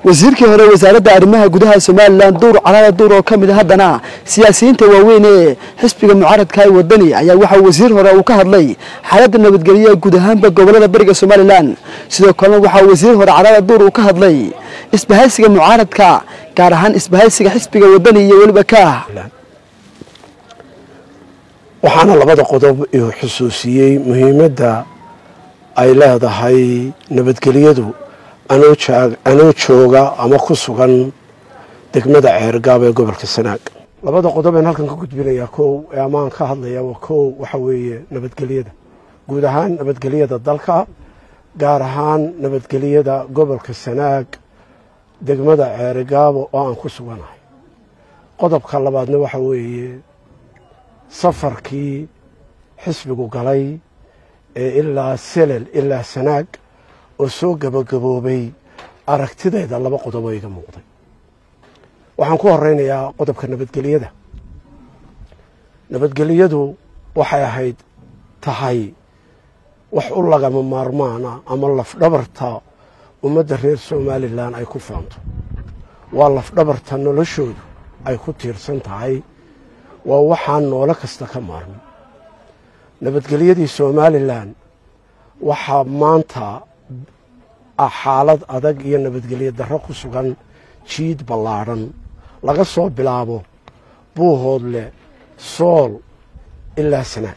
wasiirkii hore wasaaradda arrimaha gudaha Soomaaliland Duur Calaada Duur oo kamid ah haddana siyaasiyiinta waaweyn ee xisbiga mucaaradka ay wadani ayaa waxa wasiir hore uu ka hadlay xaaladda nabadgelyo guud ahaanba gobolada bariga Soomaaliland sidoo kale waxa wasiir hore Calaada Duur uu ka hadlay isbahaysiga mucaaradka gaar ahaan isbahaysiga xisbiga wadani iyo waliba ka waxaana labada qodob iyo xusuusiyay muhiimadda ay leedahay nabadgelyadu anoo jooga ama ku sugan degmada Ceergaab ee gobolka Sanaag labada qodob ee halkan ka gudbinaya koow ee amaan ka hadlaya koow waxa weeye nabadgelyada guud ahaan nabadgelyada dalka gaar ahaan nabadgelyada gobolka Sanaag degmada Ceergaab oo aan ku suganahay qodobka labaadna waxa weeye safarkii xisbigu galay ee ilaa Selel ilaa Sanaag oo soo gabagaboobay aragtideeda laba qodob oo iga muuqday waxaan ku horeynayaa qodobka nabadgelyadu waxay ahayd tahay wax u lagama maarmaana ama lafdhabarta ummadda reer Soomaaliland ay ku faanto waa lafdhabarta noloshoodu ay ku tiirsan tahay waa waxaan noolo kasta ka maarmin nabadgelyadii Soomaaliland waxaa maanta xaalad adag iyo nabadgelyo darro ku sugan jiid ballaaran laga soo bilaabo Buuhoodle Sool ilaa Sanaag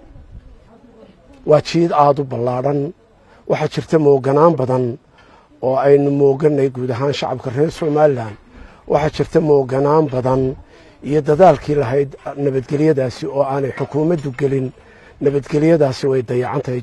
waa jiid aad u ballaaran waxaa jirta mooganaan badan oo aynu mooganay guud ahaan shacabka reer Soomaaliland waxaa jirta mooganaan badan iyo dadaalkii lahayd nabadgelyadaasi oo aanay xukuumaddu gelin nabadgelyadaasi way dayacantahay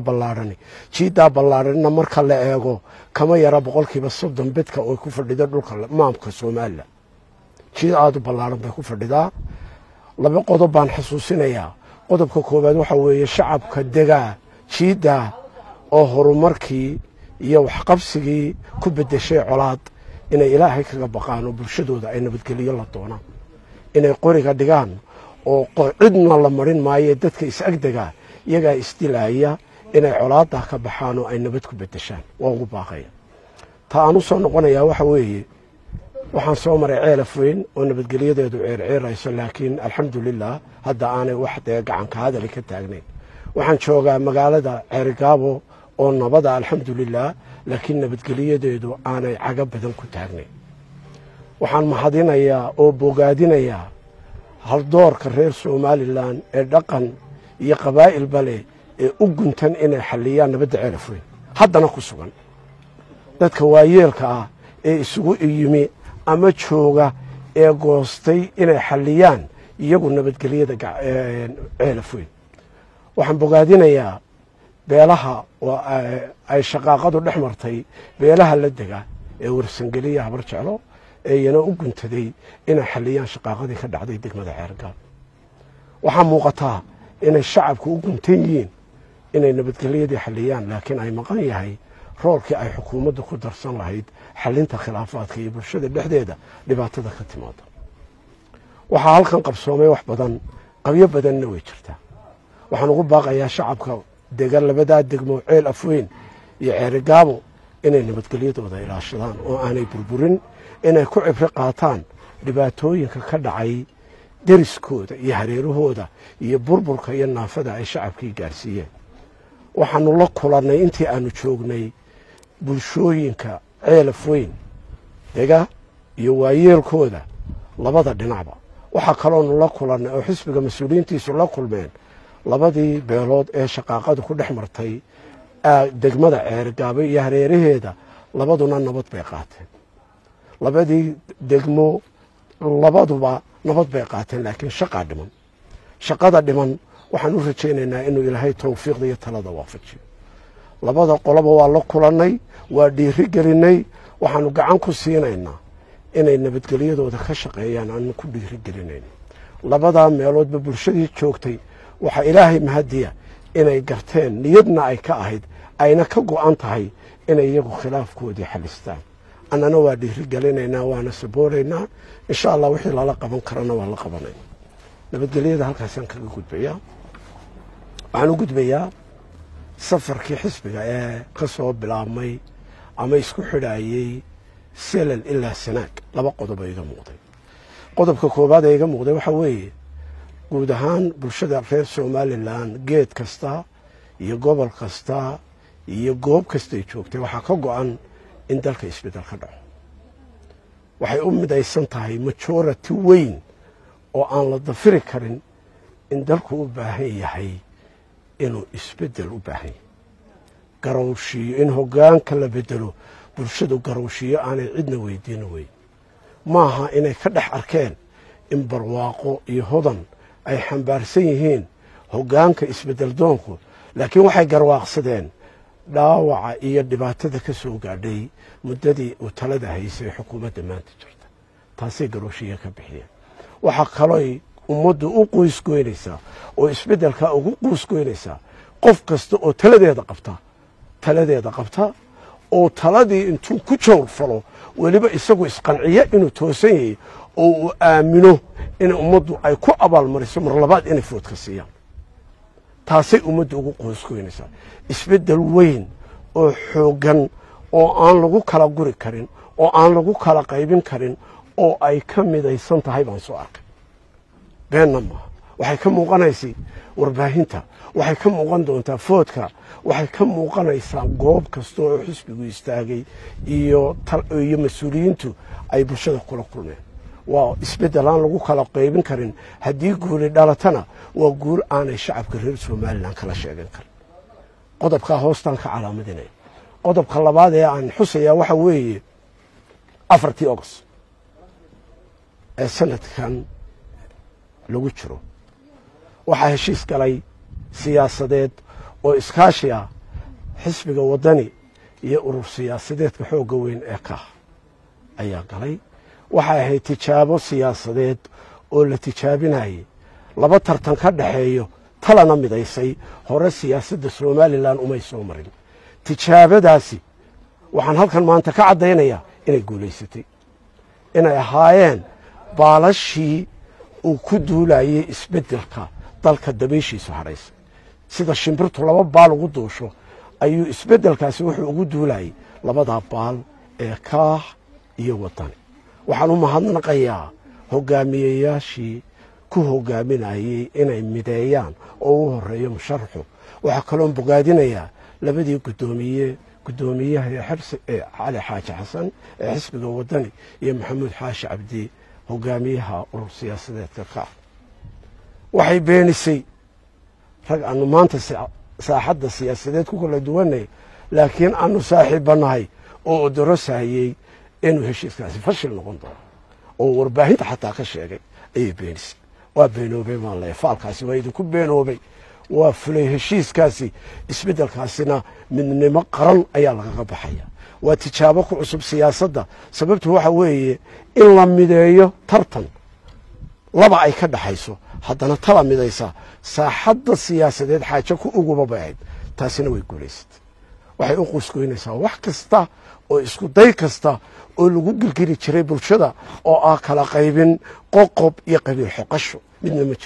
jiidaa ballaaranna marka la eego kama yara 30% bedka oo ku fadhida dhulka maamulka Soomaaliland jiid aad u ballaaran bay ku fadhidaa laba qodob baan xasuusinayaa qodobka koowaad waxa weeye shacabka degaa jiida oo horumarkii iyo waxqabsigii ku bedeshay colaad inay Ilaahay kaga baqaan oo bulshadooda ay nabadgelyo la doonaan inay qoriga dhigaan oo cidna la marin maayo dadka is-agdaga iyaga isdilaaya inay colaada ka baxaan oo ay nabad ku bedeshaan waa ugu baaqaya taanu soo noqonaya waxa weeye waxaan soo maray Ceelaf weyn oo nabadgelyadeedu ceerceerayso laakiin alxamdulillah hadda aanay wax gacan ka hadal ka taagnayn waxaan joogaa magaalada Ceergaab oo nabada alxamdulillah laakiin nabadgelyadeedu aanay caga badan ku taagnayn waxaan mahadinayaa oo bogaadinayaa hal doorka reer Soomaaliland ee dhaqan iyo qabaa'il bale ee u guntan inay xaliyaan nabadda Ceelaf weyn haddana ku sugan dadka waayeelka ah ee isugu yimi ama jooga ee goostay inay xaliyaan iyagu nabadgelyada Ceelaf weyn waxaan bogaadinayaa beelaha oo ay shaqaaqadu dhex martay beelaha la dega ee warsangeliya habar jeclo ayna u guntaday inay xaliyaan shaqaaqadii ka dhacday degmada Ceergaab waxa muuqata inay shacabku u guntan yihiin inay nabadgelyadii xaliyaan laakiin ay maqan yahay roolkii ay xukuumaddu ku darsan lahayd xalinta khilaafaadka iyo bulshada dhexdeeda dhibaatada ka timaada waxaa halkan qabsoomay wax badan qabyo badanna way jirtaa waxaan ugu baaqayaa shacabka degan labadaa degmo Ceelaf weyn iyo Ceergaab inay nabadgelyadooda ilaashadaan oo aanay burburin inay ku cibri qaataan dhibaatooyinka ka dhacay deriskooda iyo hareerahooda iyo burburka iyo naafada ay shacabkii gaarsiiyeen waxaanu la kulannay intii aanu joognay bulshooyinka Ceelaf weyn dega iyo waayeelkooda labada dhinacba waxa kaloonu la kulannay oo xisbiga mas'uuliyiintiisu la kulmeen labadii beelood ee shaqaaqadu ku dhex martay degmada Ceergaab iyo hareeraheeda labaduna nabad bay qaateen labadii degmo labaduba nabad bay qaateen laakiin shaqada dhiman waxaan u rajaynaynaa inuu Ilaahay tawfiiqda iyo talada waafajiyo labada qoloba waa la kulannay waa dhiiri gelinay waxaanu gacan ku siinaynaa inay nabadgelyadooda ka shaqeeyaan aan ku dhiiri gelinayno labada meeloodba bulshadii joogtay waxa Ilaahay mahadiya inay garteen niyadna ay ka ahayd ayna ka go'an tahay inay iyagu khilaafkoodii xalistaan annana waa dhiiri gelinaynaa waana saboolaynaa insha Allah wixii lala qaban karana waa la qabanaynaa nabadgelyada halkaasaan kaga gudbayaa waxaan u gudbayaa safarkii xisbiga ee ka soo bilaabmay ama isku xidhaayay selal ilaa sanaag laba qodob ay iga muuqday qodobka koobaad ee iga muuqday waxa weeye guud ahaan bulshada reer somalilan geed kasta iyo gobol kasta iyo goob kasta ay joogtay waxaa ka go'an in dalka isbeddel ka dhaco waxay u midaysan tahay majority weyn oo aan la dafiri karin in dalku u baahan yahay inuu isbeddel u baahan yahay garowshiyo in hoggaanka la beddelo bulshadu garowshiyo aanay cidna weydiin weyn maaha inay ka dhex arkeen in barwaaqo iyo hodan ay xambaarsan yihiin hoggaanka isbeddel doonku laakiin waxay garwaaqsadeen dhaawaca iyo dhibaatada ka soo gaadhay muddadii uu talada haysay xukuumadda maanta jirta taasay garowshiyo ka bixiyeen waxaa kalooy ummaddu u qoysgoynaysaa oo isbeddelkaa ugu qoysgoynaysaa qof kasta oo taladeeda qabta oo taladii intuu ku jawr falo weliba isagu isqanciya inuu toosan yahay oo uu aamino in ummaddu ay ku abaalmariso mar labaad inay foodka siiyaan taasay ummaddu ugu qoysgoynaysaa isbeddel weyn oo xooggan oo aan lagu kala guri karin oo aan lagu kala qaybin karin oo ay ka midaysan tahay baan soo arkay beenna maaha waxay ka muuqanaysay warbaahinta waxay ka muuqan doontaa foodka waxay ka muuqanaysaa goob kasta oo xisbigu istaagay iyo mas-uuliyiintu ay bulshada kula kulmeen waa isbeddel aan lagu kala qaybin karin haddii guuli dhalatana waa guul aanay shacabka reer somalilan kala sheegan karin qodobkaa hoostaan ka calaamadinaya qodobka labaad ee aan xusayaa waxa weeye 4 August ee sanadkan lagu jiro waxaa heshiis galay siyaasadeed oo iskaashi ah xisbiga waddani iyo urur siyaasadeedka xoogga weyn ee ka ayaa galay waxay ahayd tijaabo siyaasadeed oo la tijaabinayay laba tartan ka dhaxeeyo talana midaysay hore siyaasadda somalilan umay soo marin tijaabadaasi waxaan halkan maanta ka caddaynayaa inay guulaysatay inay ahaayeen baalashii uu ku duulayay isbeddelka dalka dabayshiisu hadhaysay sida shimbirtu laba baal ugu duusho ayuu isbeddelkaasi wuxuu ugu duulayay labadaa baal ee kaah iyo waddani waxaan u mahadnaqayaa hoggaamiyeyaashii ku hoggaaminayay inay mideeyaan oo u horreeyo musharaxu waxaa kaloon bogaadinayaa labadii guddoomiyaha ee cali xaaji xasan ee xisbiga waddani iyo maxamuud xaashi cabdi hoggaamiyaha urur siyaasadeedka ka waxay beenisay rag aanu maanta saaxadda siyaasadeed ku kala duwanay laakiin aanu saaxiibbanahay oo odorosahayey inuu heshiiskaasi fashil noqon doono oo warbaahinta xataa ka sheegay ayay beenisay waa beenoobay maan leeyahay faalkaasi waa idinku beenoobay waa fulay heshiiskaasi isbeddelkaasina midnimo qaran ayaa lagaga baxaya waa tijaabo ku cusub siyaasadda sababtu waxa weeye in la mideeyo tartan laba ay ka dhaxayso haddana tala midaysa saaxadda siyaasadeed xaajo ku uguba bay ahayd taasina way guulaysatay waxay u qoysgoynaysaa wax kasta oo isku day kasta oo lagu gilgili jiray bulshada oo ah kala qaybin qoqob iyo qabiil xoqasho midna ma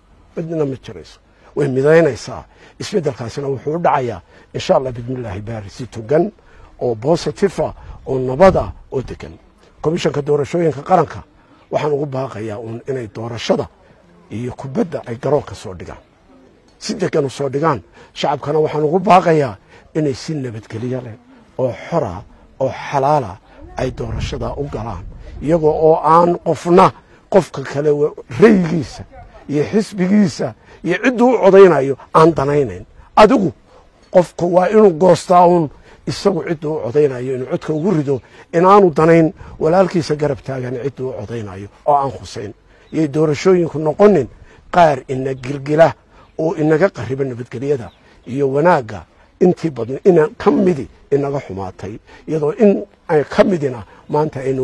jirayso way midaynaysaa isbeddelkaasina wuxuu u dhacayaa insha allah bismillaahi baari si togan oo bositifa oo nabada oo degan komishanka doorashooyinka qaranka waxaan ugu baaqayaa inay doorashada iyo kubadda ay garoonka soo dhigaan si degan u soo dhigaan shacabkana waxaan ugu baaqayaa inay si nabadgelyo leh oo xora oo xalaala ay doorashada u galaan iyagoo oo aan qofna qofka kale raygiisa iyo xisbigiisa iyo cidduu u codaynayo aan danaynayn adigu qofka waa inuu goostaa uun isagu cidduu u codaynayo inuu codka ugu rido inaanu danayn walaalkiisa garab taagan cidduu u codaynayo oo aan khusayn iyo doorashooyinku noqonin qaar ina gilgila oo inaga qariba nabadgelyada iyo wanaagga intii badan inaan ka midi inaga xumaatay iyadoo in ay ka midina maanta aynu